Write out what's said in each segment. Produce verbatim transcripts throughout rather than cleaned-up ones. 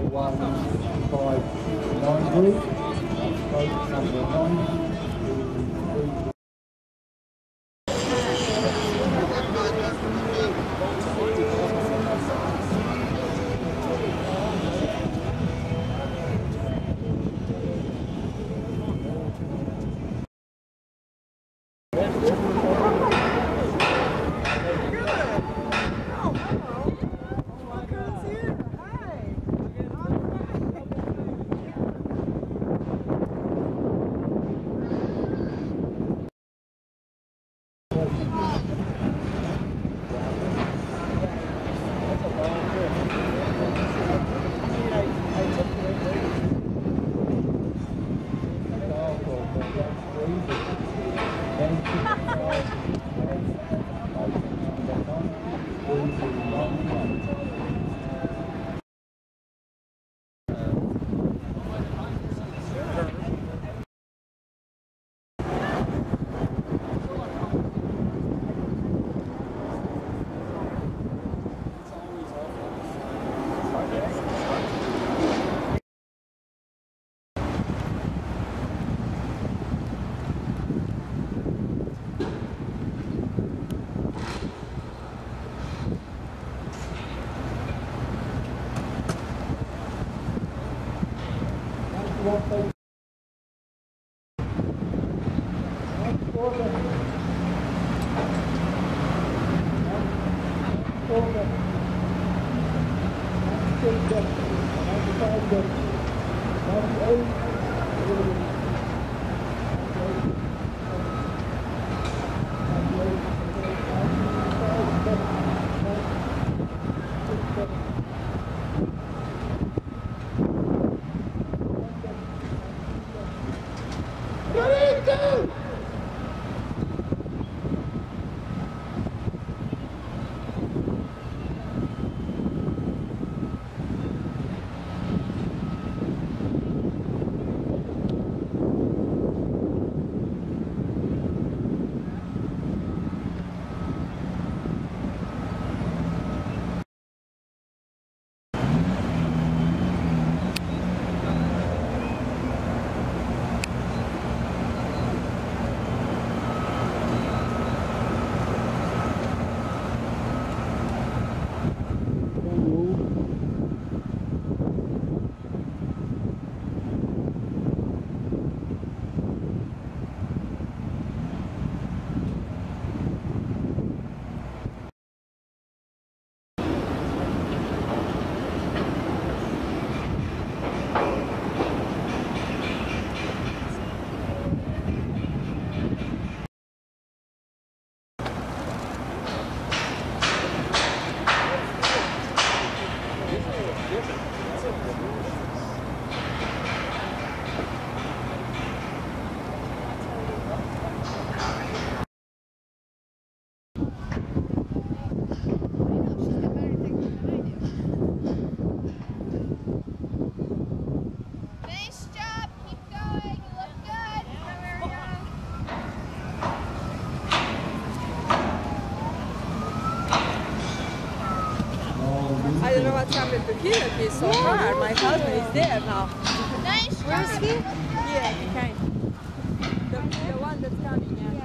one five nine group, boat number nine. I don't know what's happened to Kennedy so far. My husband is there now. Nice. Where is he? Yeah, he came. The, the one that's coming, yeah.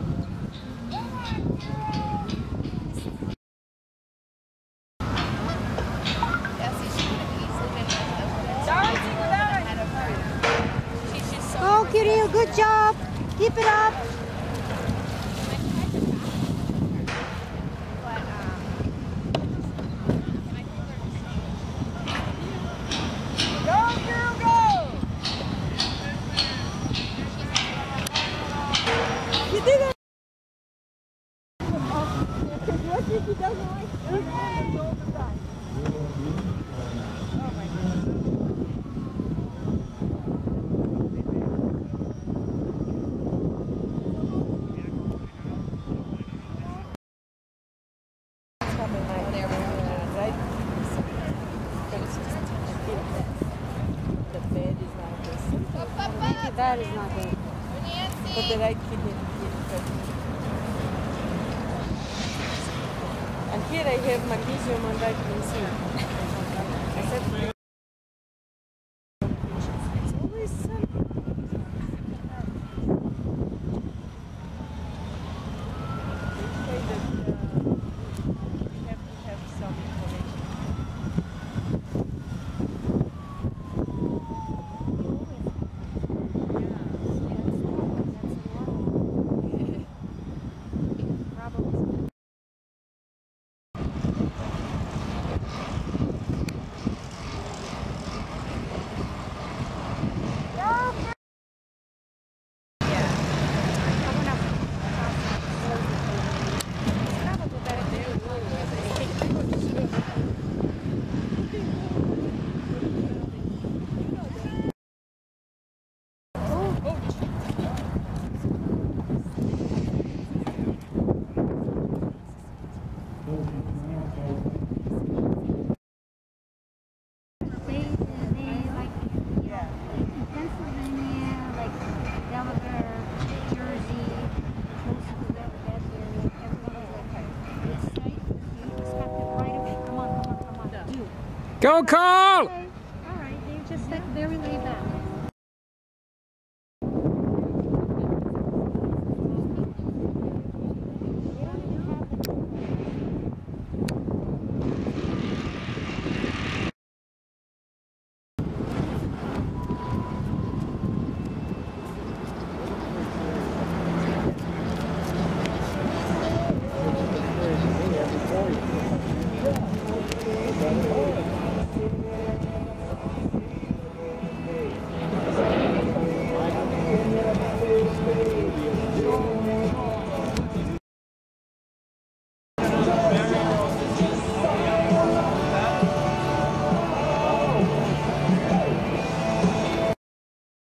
Oh, Kirill, good job. Keep it up. He doesn't like it all the time. Oh my God. It's coming right there, right? But it's just I feel that the bed is not this. Maybe that is not good. But the right kidney is and here I have magnesium and vitamin C. I said Go, Cole!